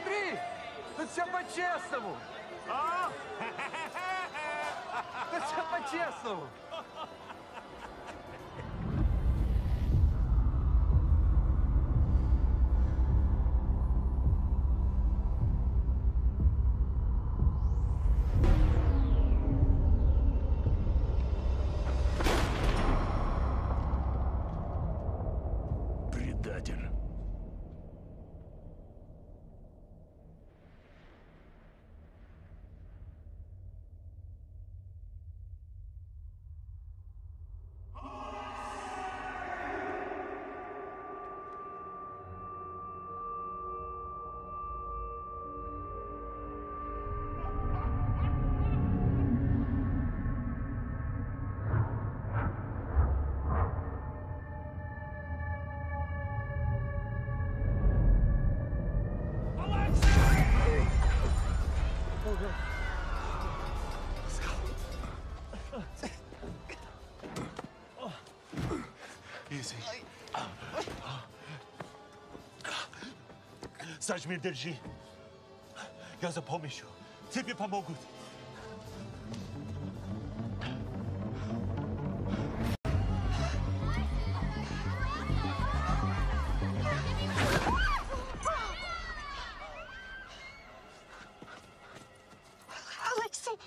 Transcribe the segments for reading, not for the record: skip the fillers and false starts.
смотри! Тут все по-честному! Тут все по-честному! Предатель. Easy. Сожми, держи. Я за помощью. Тебе помогут. Alexei!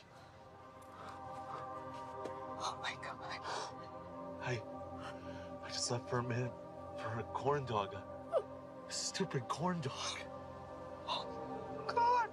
Oh my God. I just left for a minute for a corn dog. A stupid corn dog. God.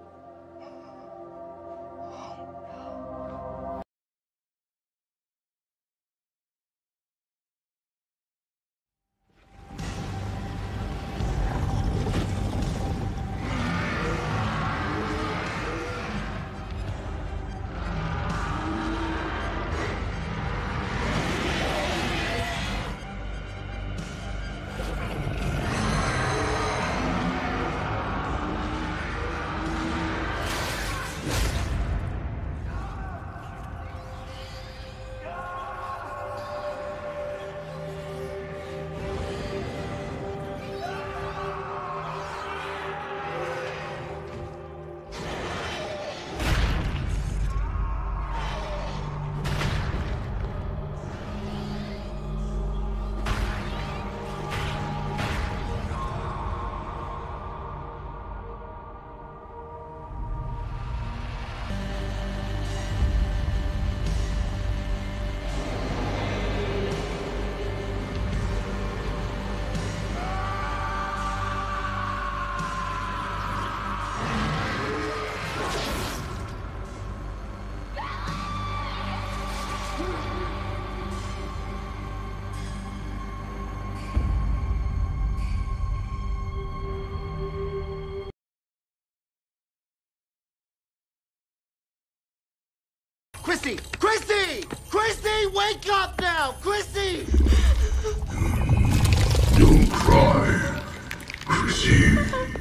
Christy! Christy! Christy, wake up now! Christy! Don't cry, Chrissy.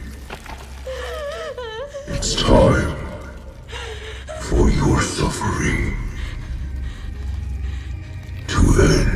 It's time for your suffering to end.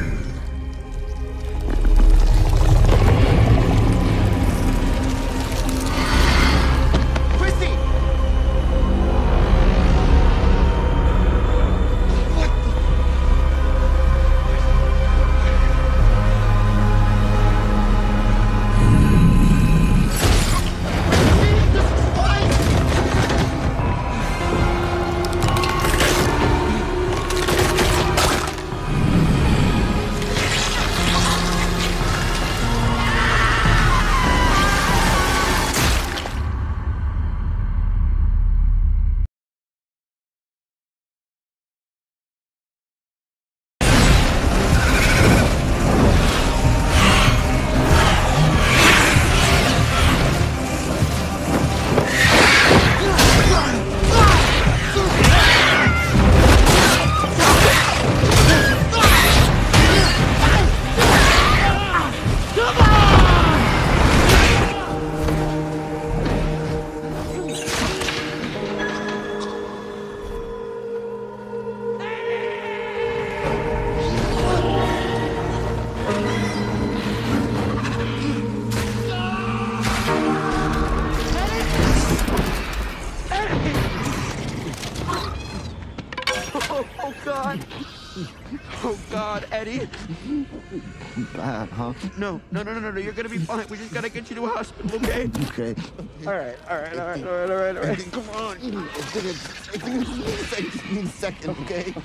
God. Oh, God, Eddie. Bad, huh? No. You're gonna be fine. We just gotta get you to a hospital, okay? Okay. All right. Come on. I just need a second, okay?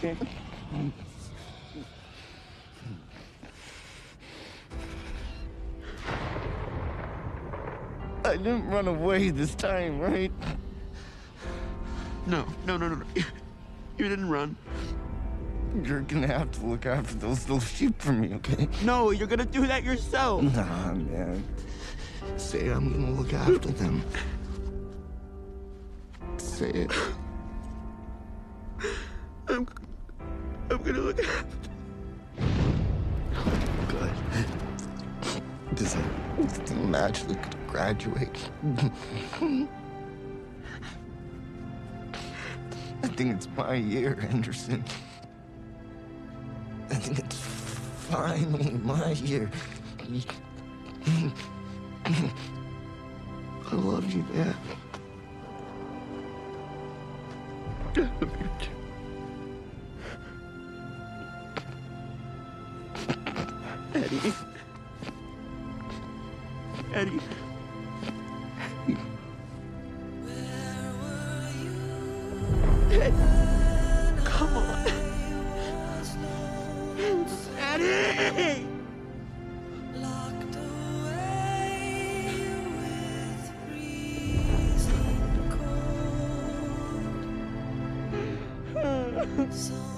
I didn't run away this time, right? No. You didn't run. You're gonna have to look after those little sheep for me, okay? No, you're gonna do that yourself. Nah, man. Say I'm gonna look after them. Say it. I'm gonna look after. Good. Does the match look to graduate? I think it's my year, Henderson. I think it's finally my year. I love you, man. Eddie. Eddie. Come on. Eddie! Locked away with freezing cold. So